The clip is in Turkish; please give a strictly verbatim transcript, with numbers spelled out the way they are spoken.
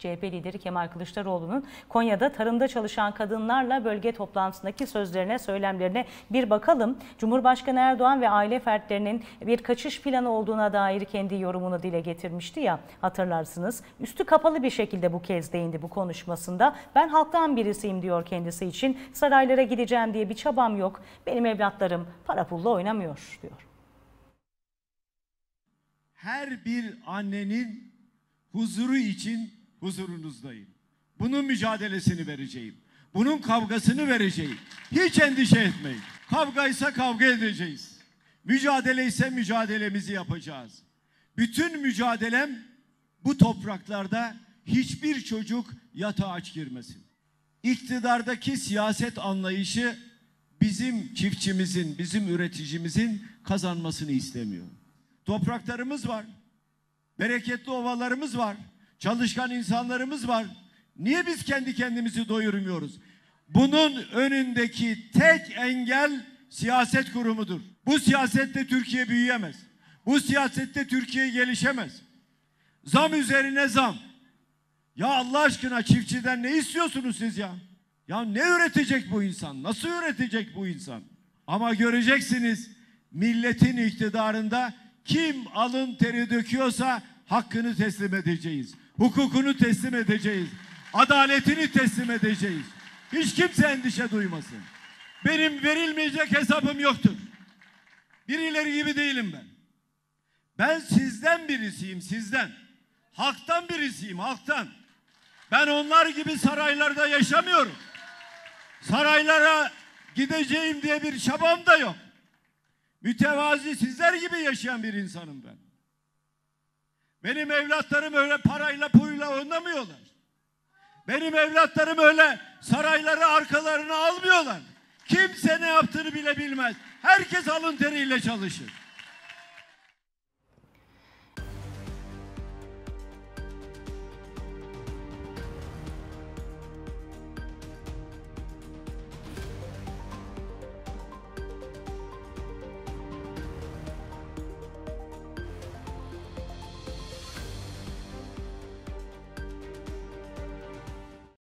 C H P lideri Kemal Kılıçdaroğlu'nun Konya'da tarımda çalışan kadınlarla bölge toplantısındaki sözlerine, söylemlerine bir bakalım. Cumhurbaşkanı Erdoğan ve aile fertlerinin bir kaçış planı olduğuna dair kendi yorumunu dile getirmişti ya, hatırlarsınız. Üstü kapalı bir şekilde bu kez değindi bu konuşmasında. Ben halktan birisiyim diyor kendisi için. Saraylara gideceğim diye bir çabam yok. Benim evlatlarım para pulla oynamıyor diyor. Her bir annenin huzuru için huzurunuzdayım. Bunun mücadelesini vereceğim. Bunun kavgasını vereceğim. Hiç endişe etmeyin. Kavgaysa kavga edeceğiz. Mücadele ise mücadelemizi yapacağız. Bütün mücadelem bu topraklarda hiçbir çocuk yatağa aç girmesin. İktidardaki siyaset anlayışı bizim çiftçimizin, bizim üreticimizin kazanmasını istemiyor. Topraklarımız var, bereketli ovalarımız var, çalışkan insanlarımız var. Niye biz kendi kendimizi doyurmuyoruz? Bunun önündeki tek engel siyaset kurumudur. Bu siyasette Türkiye büyüyemez. Bu siyasette Türkiye gelişemez. Zam üzerine zam. Ya Allah aşkına çiftçiden ne istiyorsunuz siz ya? Ya ne üretecek bu insan? Nasıl üretecek bu insan? Ama göreceksiniz milletin iktidarında kim alın teri döküyorsa hakkını teslim edeceğiz. Hukukunu teslim edeceğiz. Adaletini teslim edeceğiz. Hiç kimse endişe duymasın. Benim verilmeyecek hesabım yoktur. Birileri gibi değilim ben. Ben sizden birisiyim, sizden. Halktan birisiyim, halktan. Ben onlar gibi saraylarda yaşamıyorum. Saraylara gideceğim diye bir çabam da yok. Mütevazi sizler gibi yaşayan bir insanım ben. Benim evlatlarım öyle parayla puyla oynamıyorlar. Benim evlatlarım öyle sarayları arkalarına almıyorlar. Kimse ne yaptığını bile bilmez. Herkes alın teriyle çalışır.